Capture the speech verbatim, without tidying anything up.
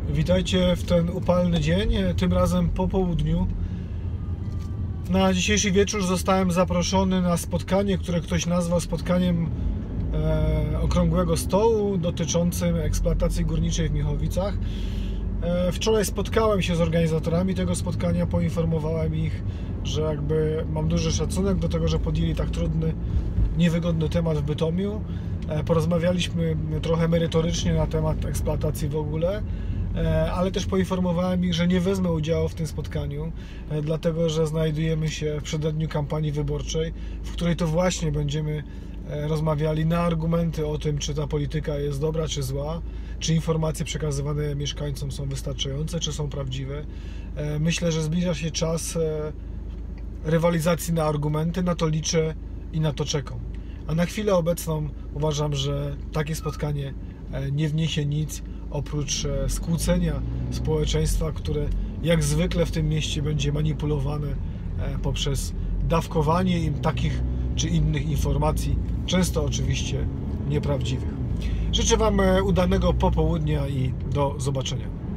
Witajcie w ten upalny dzień, tym razem po południu. Na dzisiejszy wieczór zostałem zaproszony na spotkanie, które ktoś nazwał spotkaniem e, okrągłego stołu dotyczącym eksploatacji górniczej w Miechowicach. E, wczoraj spotkałem się z organizatorami tego spotkania, poinformowałem ich, że jakby mam duży szacunek do tego, że podjęli tak trudny, niewygodny temat w Bytomiu. E, porozmawialiśmy trochę merytorycznie na temat eksploatacji w ogóle, ale też poinformowałem ich, że nie wezmę udziału w tym spotkaniu, dlatego że znajdujemy się w przededniu kampanii wyborczej, w której to właśnie będziemy rozmawiali na argumenty o tym, czy ta polityka jest dobra, czy zła, czy informacje przekazywane mieszkańcom są wystarczające, czy są prawdziwe. Myślę, że zbliża się czas rywalizacji na argumenty, na to liczę i na to czekam. A na chwilę obecną uważam, że takie spotkanie nie wniesie nic oprócz skłócenia społeczeństwa, które jak zwykle w tym mieście będzie manipulowane poprzez dawkowanie im takich czy innych informacji, często oczywiście nieprawdziwych. Życzę Wam udanego popołudnia i do zobaczenia.